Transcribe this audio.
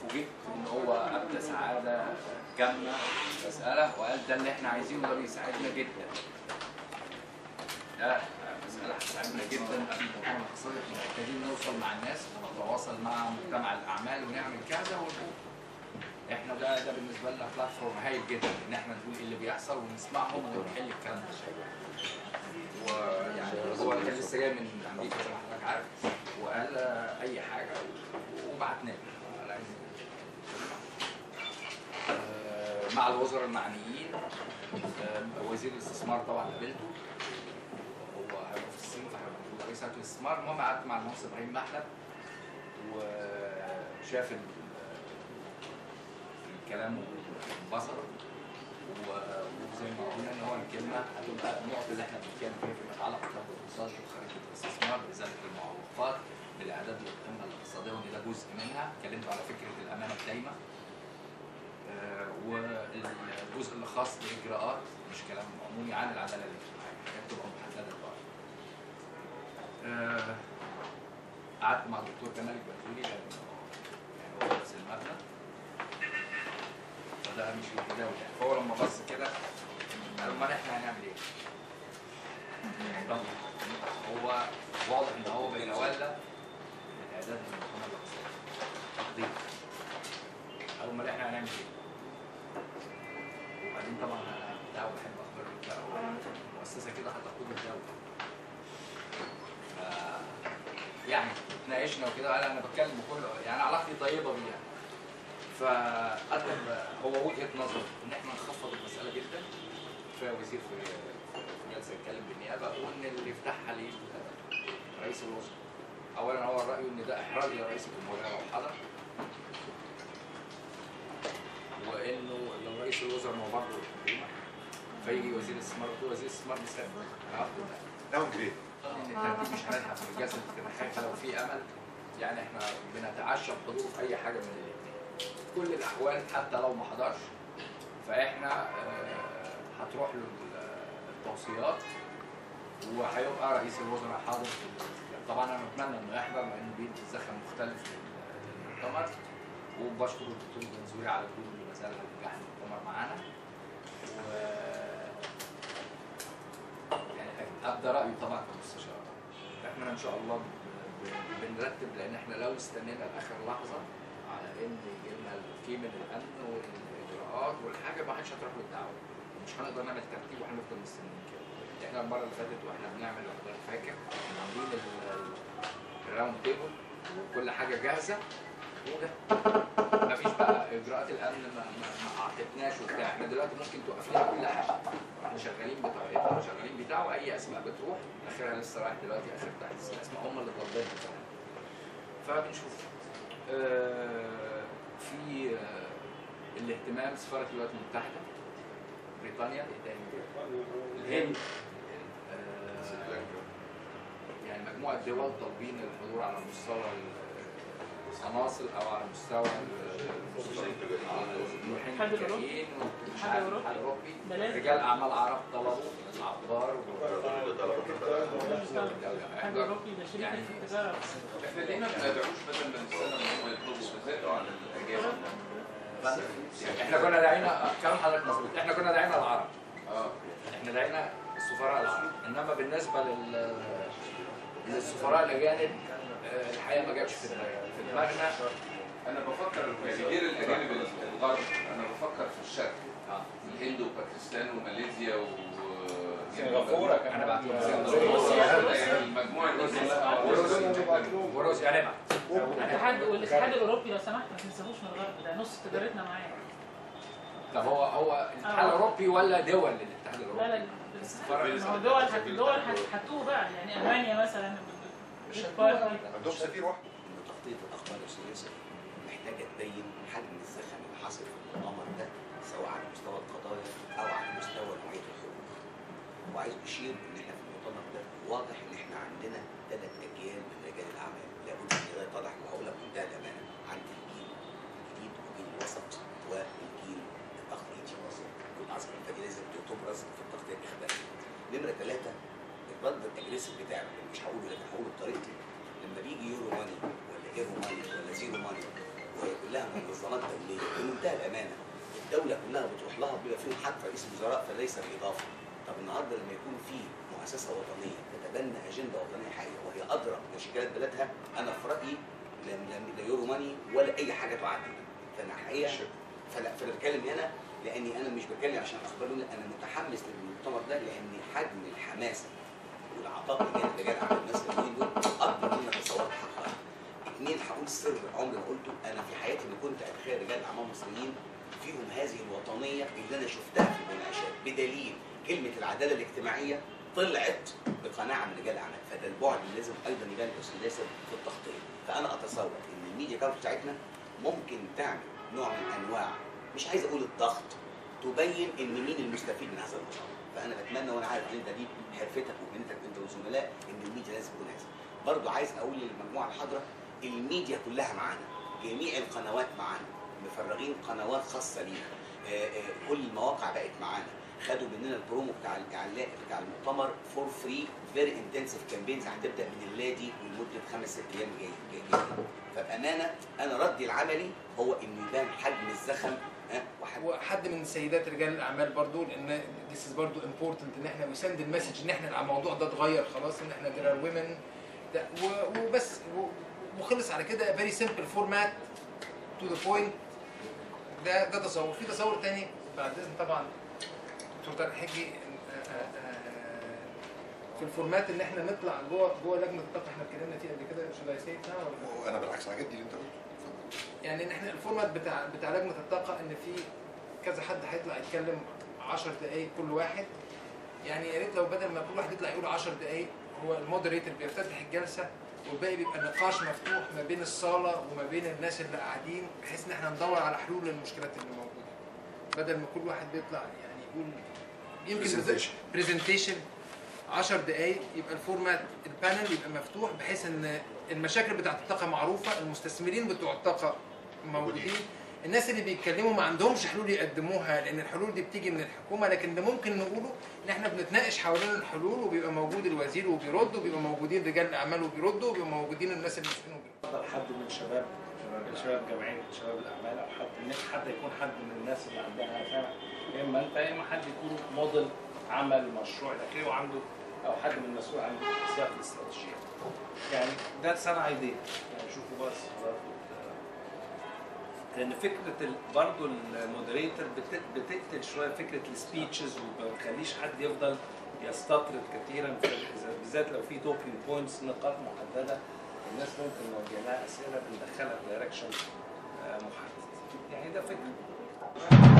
فوجئت ان هو ابدى سعاده جامه في المساله، وقال ده اللي احنا عايزينه، ده بيساعدنا جدا. ده مساله هتساعدنا جدا قبل المؤتمر الاقتصادي، احنا محتاجين نوصل مع الناس ونتواصل مع مجتمع الاعمال ونعمل كذا ونقول. احنا ده بالنسبه لنا بلاتفورم هايل جدا ان احنا نقول ايه اللي بيحصل ونسمعهم ونحل الكلام ده. ويعني هو كان لسه جاي من امريكا زي ما حضرتك عارف، وقال اي حاجه وبعتنا له مع الوزراء المعنيين. وزير الاستثمار طبعا قابلته، هو هيبقى في الصين فهيبقى رئيس هيئه الاستثمار. المهم قعدت مع المهندس ابراهيم محلب وشاف الكلام وانبسط، وزي ما قلنا ان هو الكلمه هتبقى النقطه اللي احنا بنتكلم فيها فيما يتعلق بالتطور الاقتصادي وخارجيه الاستثمار بازاله المعوقات بالاعداد للقمه الاقتصاديه، وان ده جزء منها. اتكلمت على فكره الامانه الدايمه، والجزء اللي خاص بالاجراءات مش كلام عمومي عن العداله الاجتماعيه، هي بتبقى محدده للغايه. قعدت مع الدكتور كمال البدري لانه يعني هو نفس المبنى، فده مش متداول يعني. فهو لما بص كده قال امال احنا هنعمل ايه؟ هو واضح ان هو بيتولى الاعداد للمؤتمر الاقتصادي تقدير. قال امال احنا هنعمل ايه؟ وبعدين طبعا انا دعوه بحب اخبار مؤسسه كده هتقود الدوله. يعني اتناقشنا وكده، قال انا بتكلم بكل يعني علاقتي طيبه بيه. فقدم هو وجهه نظر ان احنا نخفض المساله جدا. فوزير في جلسه يتكلم بالنيابه وان اللي يفتحها ليه رئيس الوزراء. اولا هو رايه ان ده احراج لرئيس الجمهوريه لو حضر، وانه لو رئيس الوزراء ما هو برضه الحكومه فيجي وزير الاستثمار ويقول وزير الاستثمار بيسافر. داون جريد. ان الترتيب مش هنلحق في الجلسه الافتتاحيه لو في امل. يعني احنا بنتعشى بحضور في اي حاجه من الاثنين. كل الاحوال حتى لو ما حضرش فاحنا هتروح له التوصيات وهيبقى رئيس الوزراء حاضر. طبعا انا اتمنى انه يحضر لانه بيدي زخم مختلف للمؤتمر. وبشكر الدكتور الجنزوري على وجوده اللي ما زال نجاح المؤتمر معانا. و يعني ابدا رايي طبعا كمستشار. احنا ان شاء الله بنرتب، لان احنا لو استنينا لاخر لحظه على ان يجي لنا الكي من الامن والاجراءات والحاجه ما حدش هتروح له الدعوه. مش هنقدر نعمل ترتيب وهنفضل مستنيين كده. احنا المره اللي فاتت واحنا بنعمل حضرتك فاكر عاملين الراوند تيبل وكل حاجه جاهزه وده مفيش بقى اجراءات الامن ما اعتقناش وبتاع. احنا دلوقتي ممكن توقف لنا كل حاجه. احنا شغالين بتاع واي اسماء بتروح اخرها لسه رايح دلوقتي اخر تحديث الاسماء هم اللي طالبينها كمان. فبنشوف في الاهتمام سفاره الولايات المتحده، بريطانيا، الهند، يعني مجموعه دول طالبين الحضور على مستوى العناصر او على مستوى الاتحاد الاوروبي رجال اعمال عرب طلبوا العبار الاتحاد الاوروبي ده شريك في التجاره. احنا ليه ما بندعوش بدل ما نستنى ان هم يطلبوا بذاته عن الاجابه؟ احنا كنا داعينا كلام حضرتك مظبوط، احنا كنا داعينا العرب. احنا داعينا السفراء العرب، انما بالنسبه للسفراء الاجانب الحقيقه ما جاتش في دماغنا. انا بفكر يعني غير الاجانب الغرب، انا بفكر في الشرق. الهند وباكستان وماليزيا سنغافوره كمان. انا بعت المجموعه دي وروسيا هنبعت. والاتحاد الاوروبي لو سمحت ما تنساهوش من الغرب، ده نص تجارتنا معاه. طب هو الاتحاد الاوروبي ولا دول الاتحاد الاوروبي؟ لا ما هو دول هتوه بقى، يعني المانيا مثلا عندهم سفير واحد. تخطيط الاخبار السياسيه محتاجه تبين حجم الزخم اللي حاصل في المؤتمر ده سواء على مستوى القضايا او على مستوى نوعيه الحروب. وعايز اشير ان احنا في المؤتمر ده واضح ان احنا عندنا 3 اجيال من رجال الاعمال، لابد ان ده يتضح وهقولها بمنتهى الامانه. عندي الجيل الجديد والجيل الوسط والجيل التخطيطي والعصر الفيدرالي بتبرز في التغطيه الاخباريه. نمره 3 الرد الاجريسيف بتاعه مش هقوله لكن هقوله بطريقتي. لما بيجي يورو ماني ولا ايرو ماني ولا زيرو ماني وهي كلها منظمات دوليه بمنتهى الامانه، الدوله كلها بتروح لها بيبقى فيهم حتى رئيس الوزراء فليس بالاضافه. طب النهارده لما يكون في مؤسسه وطنيه تتبنى اجنده وطنيه حقيقيه وهي ادرى بمشكلات بلادها، انا في رايي لا يورو ماني ولا اي حاجه تعادل. فانا حقيقه فانا بتكلم هنا لاني انا مش بتكلم عشان اخبار، انا متحمس للمؤتمر ده لان حجم الحماسه والعطاء اللي جاي على الناس اليومين دول اكبر مما تصورت حقها. اثنين، هقول سر عمري ما قلته، انا في حياتي ما كنت اتخيل رجال اعمال مصريين فيهم هذه الوطنيه اللي انا شفتها في المناقشات، بدليل كلمه العداله الاجتماعيه طلعت بقناعه من رجال الاعمال، فده البعد اللي لازم ايضا يبان ياسر في التغطيه. فانا اتصور ان الميديا كارت بتاعتنا ممكن تعمل نوع من انواع، مش عايز اقول الضغط، تبين ان مين المستفيد من هذا المشروع. فانا بتمنى وانا عارف ان انت دي حرفتك ومهنتك انت والزملاء ان الميديا لازم تكون هذا. برضه عايز اقول للمجموعه الحاضره الميديا كلها معانا، جميع القنوات معانا، مفرغين قنوات خاصه لينا، كل المواقع بقت معانا، خدوا مننا البرومو بتاع الاعلان بتاع المؤتمر فور فري، فيري انتنسيف كامبينز هتبدا من اللادي ولمده 5-6 ايام جايين. فبامانه انا ردي العملي هو انه يبان حجم الزخم. وحد من سيدات رجال الاعمال برضو، لان ذيس از برضو امبورتنت ان احنا ويسند المسج ان احنا الموضوع ده اتغير خلاص، ان احنا there are women وبس، وخلص على كده. فيري سمبل فورمات تو ذا بوينت. ده تصور. في تصور تاني بعد اذن طبعا دكتور طارق حجي في الفورمات ان احنا نطلع جوه لجنه الطاقه. احنا اتكلمنا فيه قبل كده، شو لا سيدنا ولا انا بالعكس عجبني اللي انت قلته. يعني ان احنا الفورمات بتاع لجنه الطاقه ان في كذا حد هيطلع يتكلم 10 دقائق كل واحد. يعني يا ريت لو بدل ما كل واحد يطلع يقول 10 دقائق، هو المودريتور بيفتتح الجلسه والباقي بيبقى نقاش مفتوح ما بين الصاله وما بين الناس اللي قاعدين، بحيث ان احنا ندور على حلول للمشكلات اللي موجوده، بدل ما كل واحد بيطلع يعني يقول يمكن برزنتيشن 10 دقائق. يبقى الفورمات البانل يبقى مفتوح بحيث ان المشاكل بتاعت الطاقه معروفه، المستثمرين بتوع الطاقه موجودين، الناس اللي بيتكلموا ما عندهمش حلول يقدموها لان الحلول دي بتيجي من الحكومه، لكن اللي ممكن نقوله ان احنا بنتناقش حوالين الحلول، وبيبقى موجود الوزير وبيرد، وبيبقى موجودين رجال الاعمال وبيردوا، وبيبقى موجودين الناس اللي مسؤولين وبيردوا. حد من شباب جمعيه شباب الاعمال، او حد يكون حد من الناس اللي عندها فهم، يا اما انت يا اما حد يكون موديل عمل مشروع الى وعنده، او حد من المسؤول عن سياق الاستراتيجيه. يعني ذاتس ان ايديا، يعني شوفوا بس لان فكره برضه المودريتور بتقتل شويه فكره السبيتشز، وما بتخليش حد يفضل يستطرد كثيرا، بالذات لو في توكينج بوينتس، نقاط محدده الناس ممكن نوجه لها اسئله بندخلها في دايركشن محدد. يعني ده فكره.